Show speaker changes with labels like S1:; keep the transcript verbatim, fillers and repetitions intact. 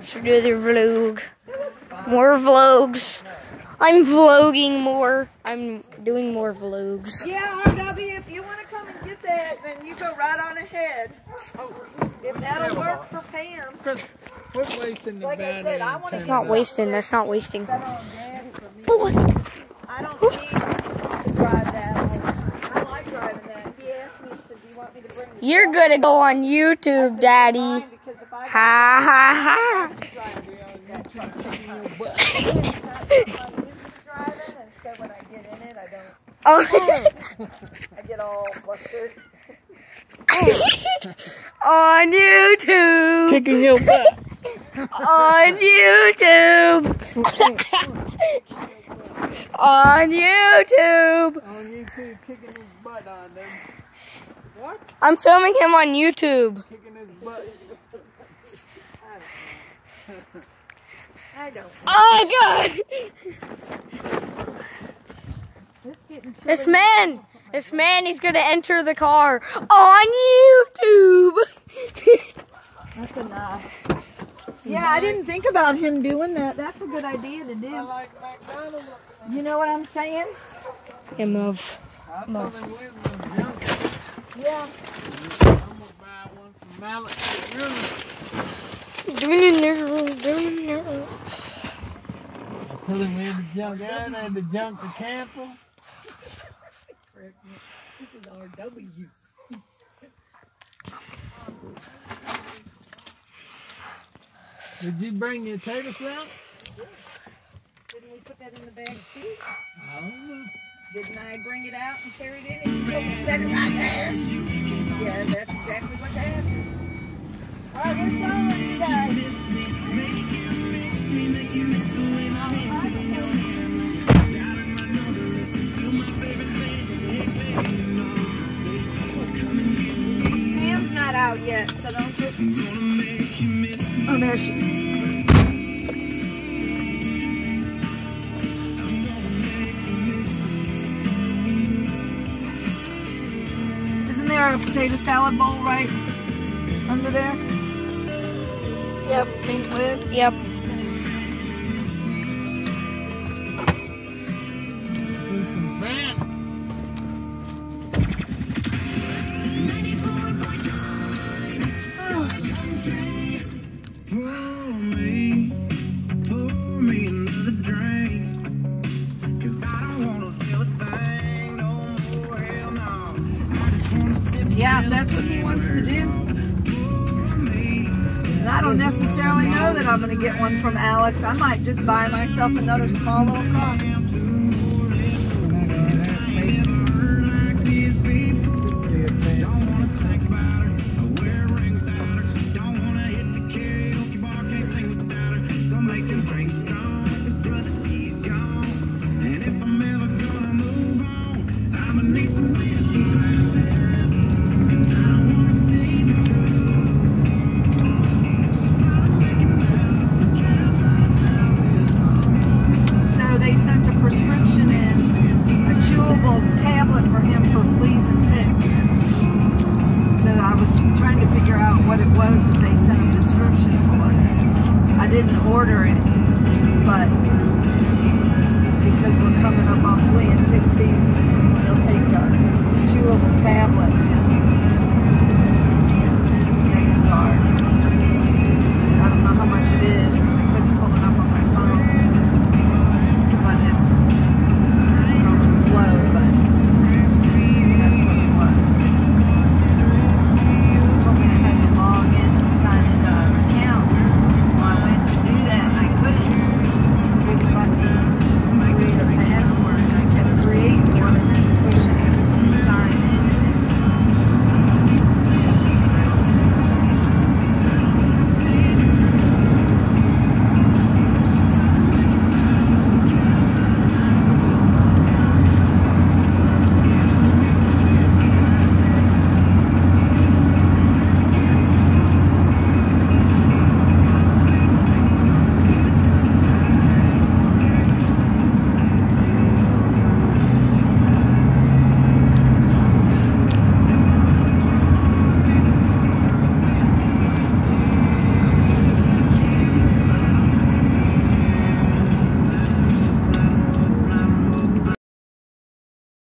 S1: Should do the vlog. More vlogs. I'm vlogging more. I'm doing more vlogs.
S2: Yeah, R W, if you want to come and get that, then you go right on ahead. If that'll work for Pam.
S3: We're wasting the
S2: Like I said, I want to
S1: That's not wasting. That's not wasting.
S2: Oh, I don't need to drive that all the time. I like driving that. He asked me, he said, do you want me to bring the
S1: You're gonna go on YouTube, Daddy. Ha ha ha. Oh.
S2: I get all flustered.
S1: On YouTube.
S3: Kicking your butt.
S1: On YouTube. On YouTube.
S3: On YouTube, kicking his butt on them. What?
S1: I'm filming him on YouTube.
S3: Kicking his butt.
S2: I don't.
S1: Oh God! This man, this man, he's gonna enter the car on YouTube.
S2: That's enough. Yeah, I didn't think about him doing that. That's a good idea to do.
S3: I like McDonald's.
S2: You know what I'm saying?
S1: Him of.
S3: I told him we was gonna jump.
S2: Yeah.
S3: I'm gonna buy one from Malik.
S1: Doing it now, doing it now.
S3: I told him we had to jump out and had to jump the camper.
S2: This is R W.
S3: Did you bring your tater salad?
S2: Didn't we put that in the back seat?
S3: I don't know.
S2: Didn't I bring it out and carry it in and set it right there? Yeah, that's exactly what happened. All right, we're following you guys. Pam's not out yet, so don't just... Oh, there she is. Isn't there a potato salad bowl right under there?
S1: Yep.
S2: Pink lid?
S1: Yep.
S3: Do some fats.
S2: Yeah, if that's what he wants to do. And I don't necessarily know that I'm going to get one from Alex. I might just buy myself another small little car. What it was that they sent a prescription for. I didn't order it.